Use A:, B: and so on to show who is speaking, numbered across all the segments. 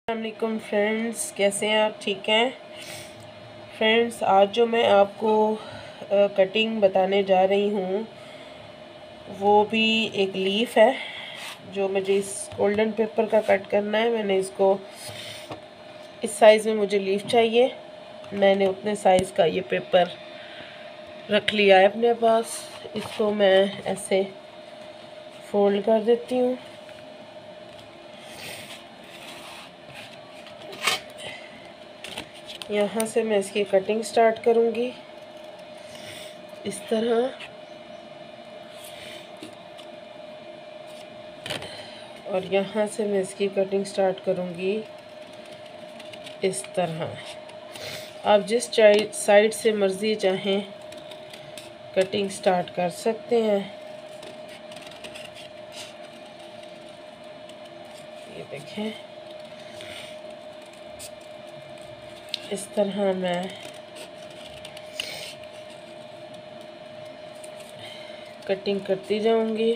A: अस्सलामुअलैकुम फ्रेंड्स, कैसे हैं आप? ठीक हैं फ्रेंड्स। आज जो मैं आपको कटिंग बताने जा रही हूँ वो भी एक लीफ है जो मुझे इस गोल्डन पेपर का कट करना है। मैंने इसको इस साइज़ में मुझे लीफ चाहिए। मैंने उतने साइज़ का ये पेपर रख लिया है अपने पास। इसको मैं ऐसे फोल्ड कर देती हूँ। यहाँ से मैं इसकी कटिंग स्टार्ट करूँगी इस तरह, और यहाँ से मैं इसकी कटिंग स्टार्ट करूँगी इस तरह। आप जिस साइड से मर्ज़ी चाहें कटिंग स्टार्ट कर सकते हैं। ये देखें, इस तरह मैं कटिंग करती जाऊंगी।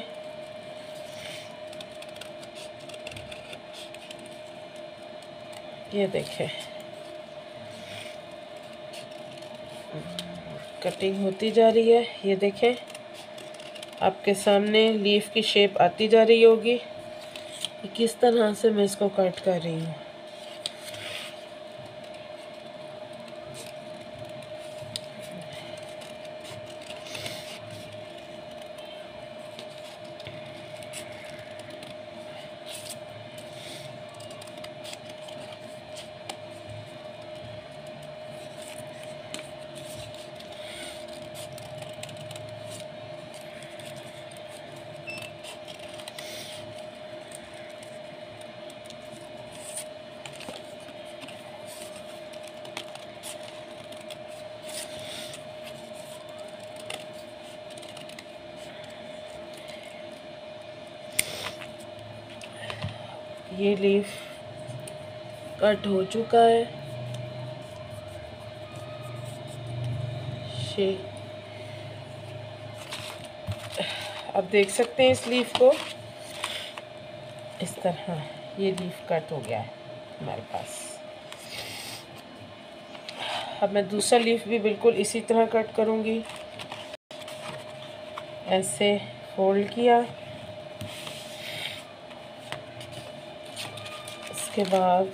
A: ये देखें, कटिंग होती जा रही है। ये देखें, आपके सामने लीफ की शेप आती जा रही होगी कि किस तरह से मैं इसको कट कर रही हूँ। ये लीफ कट हो चुका है। आप देख सकते हैं इस लीफ को, इस तरह ये लीफ कट हो गया है हमारे पास। अब मैं दूसरा लीफ भी बिल्कुल इसी तरह कट करूँगी। ऐसे फोल्ड किया, इसके बाद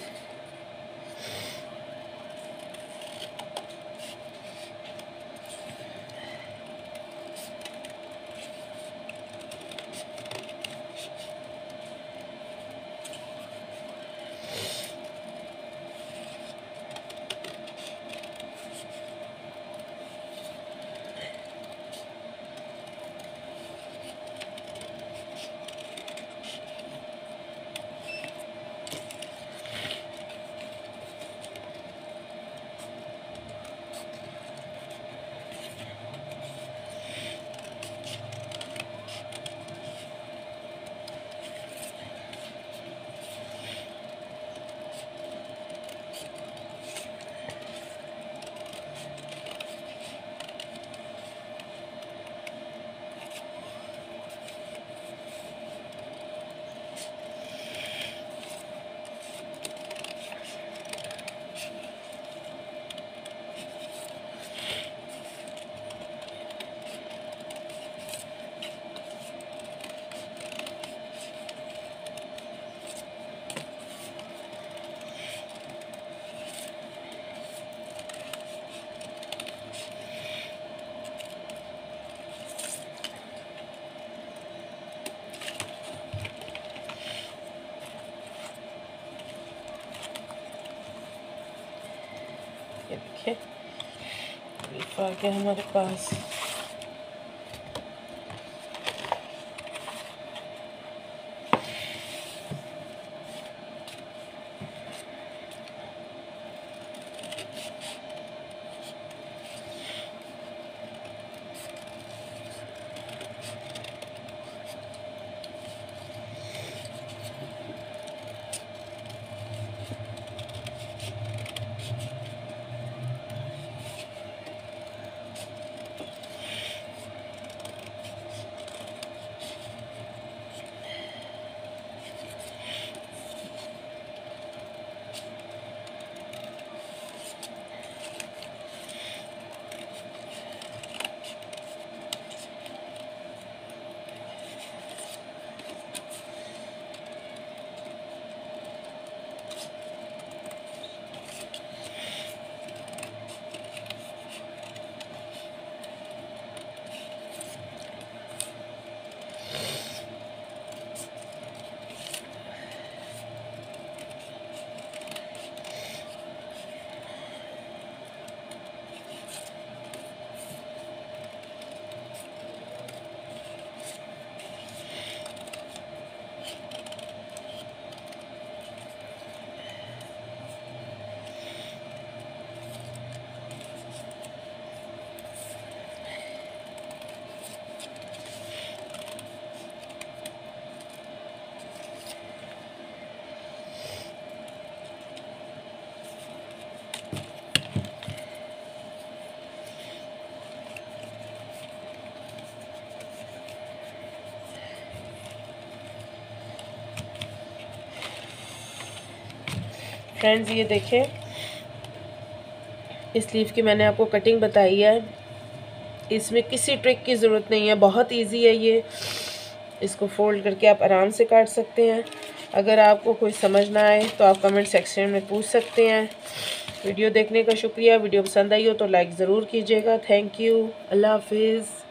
A: ये देखिए लीफ आ गया हमारे पास। फ्रेंड्स ये देखें, इस लीफ की मैंने आपको कटिंग बताई है। इसमें किसी ट्रिक की ज़रूरत नहीं है, बहुत इजी है ये। इसको फोल्ड करके आप आराम से काट सकते हैं। अगर आपको कोई समझ ना आए तो आप कमेंट सेक्शन में पूछ सकते हैं। वीडियो देखने का शुक्रिया। वीडियो पसंद आई हो तो लाइक ज़रूर कीजिएगा। Thank you. अल्लाह हाफिज़।